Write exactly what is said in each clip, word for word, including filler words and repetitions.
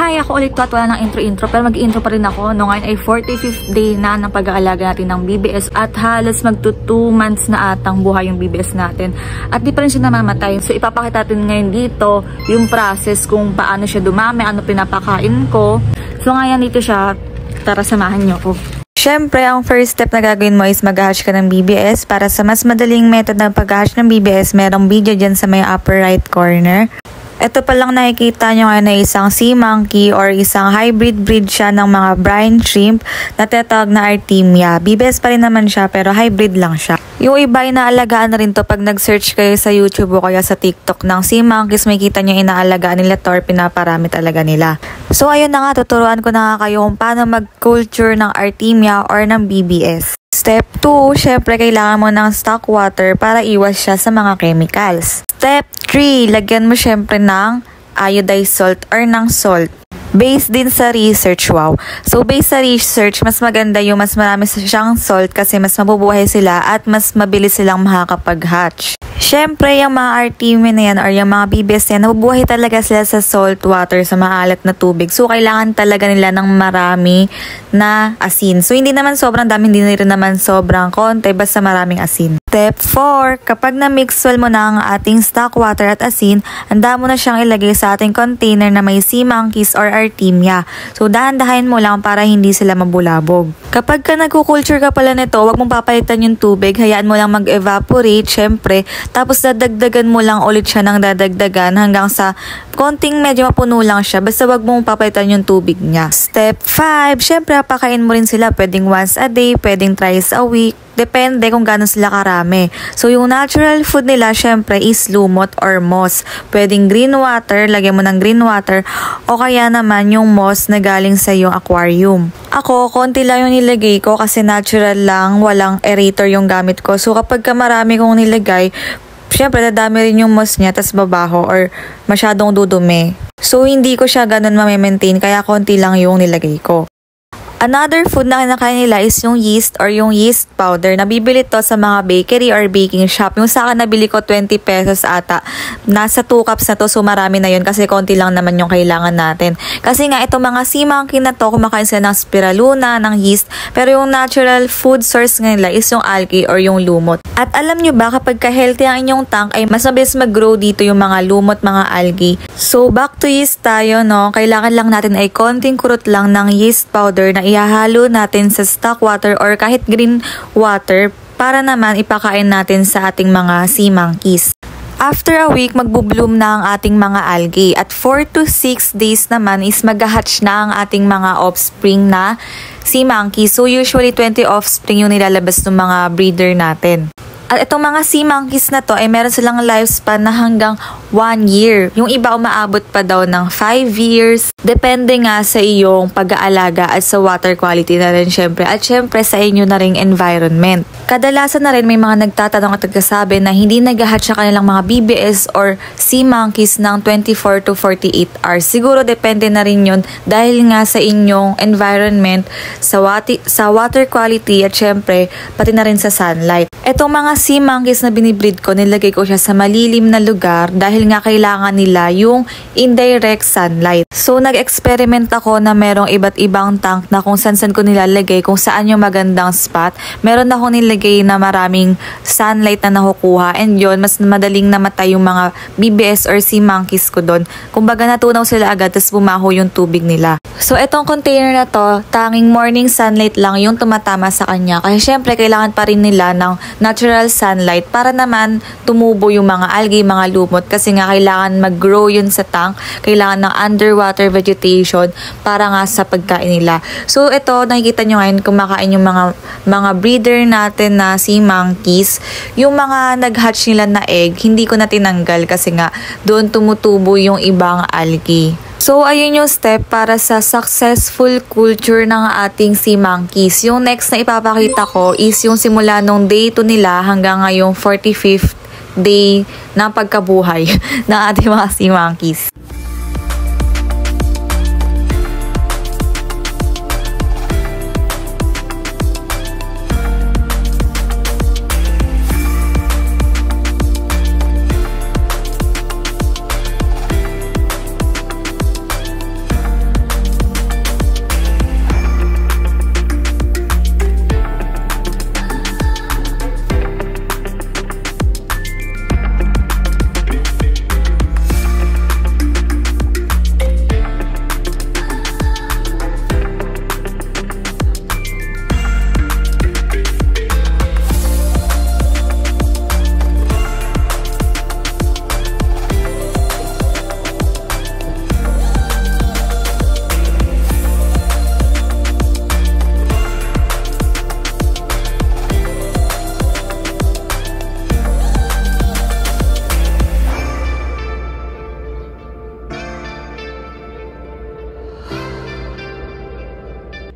Hi, ako ulit ko at wala ng intro-intro pero mag-intro pa rin ako. No, ngayon ay forty-fifth day na ng pag-aalaga natin ng B B S at halos magto two months na atang buhay yung B B S natin. At di pa rin siya namamatay. So ipapakita natin ngayon dito yung process kung paano siya dumami, ano pinapakain ko. So ngayon dito siya, tara samahan niyo ko. Siyempre, ang first step na gagawin mo is mag-hatch ka ng B B S. Para sa mas madaling method ng pag-hatch ng B B S, merong video dyan sa may upper right corner. Ito pa lang nakikita nyo ngayon na isang sea monkey or isang hybrid breed siya ng mga brine shrimp na tinatawag na Artemia. B B S pa rin naman siya pero hybrid lang siya. Yung iba inaalagaan na rin to pag nag-search kayo sa YouTube o kaya sa TikTok ng sea monkeys, may kita nyo inaalagaan nila to or pinaparami talaga nila. So ayun na nga, tuturuan ko na nga kayo kung paano mag-culture ng Artemia or ng B B S. Step two, syempre kailangan mo ng stock water para iwas siya sa mga chemicals. Step three, lagyan mo syempre ng iodized salt or ng salt. Based din sa research, wow. So, based sa research, mas maganda yung mas marami siyang salt kasi mas mabubuhay sila at mas mabilis silang makakapag-hatch. Siyempre, yung mga Artemia na yan or yung mga B B S na yan, nabubuhay talaga sila sa salt water, sa maalat na tubig. So, kailangan talaga nila ng marami na asin. So, hindi naman sobrang dami, hindi rin naman sobrang konti, basta maraming asin. Step four, kapag na-mix well mo na ang ating stock water at asin, handa mo na siyang ilagay sa ating container na may sea monkeys or Artemia. So, dahan-dahan mo lang para hindi sila mabulabog. Kapag ka nagkukulture ka pala nito, huwag mong papalitan yung tubig, hayaan mo lang mag-evaporate, syempre, tapos dadagdagan mo lang ulit siya ng dadagdagan hanggang sa konting medyo mapuno lang siya, basta huwag mong papalitan yung tubig niya. Step five, syempre, pakain mo rin sila, pwedeng once a day, pwedeng thrice a week. Depende kung gaano sila karami. So, yung natural food nila, syempre, is lumot or moss. Pwedeng green water, lagyan mo ng green water, o kaya naman yung moss na galing sa yung aquarium. Ako, konti lang yung nilagay ko kasi natural lang, walang aerator yung gamit ko. So, kapag ka marami kong nilagay, syempre, dadami rin yung moss niya, tas babaho or masyadong dudumi. So, hindi ko siya ganun ma-maintain, kaya konti lang yung nilagay ko. Another food na kinakain nila is yung yeast or yung yeast powder. Nabibili to sa mga bakery or baking shop. Yung sa akin nabili ko twenty pesos ata. Nasa two cups na to, so marami na yun kasi konti lang naman yung kailangan natin. Kasi nga itong mga sea monkey na to, kumakain sila ng spirulina, ng yeast. Pero yung natural food source nga nila is yung algae or yung lumot. At alam nyo ba, kapag ka-healthy ang inyong tank, ay mas mabilis mag-grow dito yung mga lumot, mga algae. So back to yeast tayo, no? Kailangan lang natin ay konting kurot lang ng yeast powder na ihahalo natin sa stock water or kahit green water para naman ipakain natin sa ating mga sea monkeys. After a week, magbo-bloom na ang ating mga algae at four to six days naman is mag-hatch na ang ating mga offspring na sea monkeys. So usually twenty offspring yung nilalabas ng mga breeder natin. At itong mga sea monkeys na to ay meron silang lifespan na hanggang one year. Yung iba umaabot pa daw ng five years. Depende nga sa iyong pag-aalaga at sa water quality na rin syempre. At syempre sa inyo na ring environment. Kadalasan na rin may mga nagtatanong at nagkasabi na hindi nag-hatch sa kanilang mga B B S or sea monkeys ng twenty-four to forty-eight hours. Siguro depende na rin yun dahil nga sa inyong environment, sa, wati, sa water quality at syempre pati na rin sa sunlight. Itong mga sea monkeys na binibreed ko, nilagay ko siya sa malilim na lugar dahil nga kailangan nila yung indirect sunlight. So, nag-experiment ako na merong iba't ibang tank na kung saan-saan ko nilalagay, kung saan yung magandang spot. Meron ako nilagay na maraming sunlight na nakukuha and yun, mas madaling namatay yung mga B B S or sea monkeys ko doon. Kumbaga natunaw sila agad, tapos bumaho yung tubig nila. So, itong container na to, tanging morning sunlight lang yung tumatama sa kanya. Kasi syempre, kailangan pa rin nila ng natural sunlight para naman tumubo yung mga algae, mga lumot kasi nga kailangan mag-grow yun sa tank, kailangan ng underwater vegetation para nga sa pagkain nila. So ito, nakikita nyo ngayon kumakain yung mga mga breeder natin na sea monkeys. Yung mga nag-hatch nila na egg, hindi ko na tinanggal kasi nga doon tumutubo yung ibang algae. So, ayun yung step para sa successful culture ng ating sea monkeys. Yung next na ipapakita ko is yung simula nung day two nila hanggang ngayong forty-fifth day ng pagkabuhay ng ating mga sea monkeys.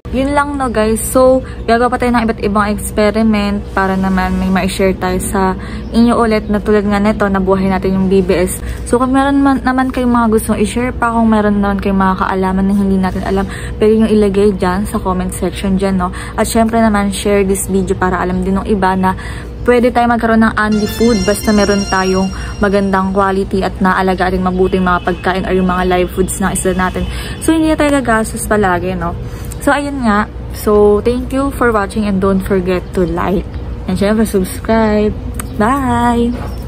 Yun lang no guys. So, gagawa pa tayo ng iba't ibang experiment para naman may ma-share tayo sa inyo ulit na tulad nga nito, nabuhay natin yung B B S. So, kung meron man, naman kayong mga gustong i-share pa, kung meron naman kayong mga kaalaman na hindi natin alam, pwede nyo ilagay dyan sa comment section dyan, no? At syempre naman, share this video para alam din ng iba na pwede tayo magkaroon ng unli food basta meron tayong magandang quality at naalaga rin mabuting mga pagkain or yung mga live foods ng isla natin. So, hindi na tayo gagastos palagi, no? So, ayun nga. So, thank you for watching and don't forget to like and syempre subscribe. Bye!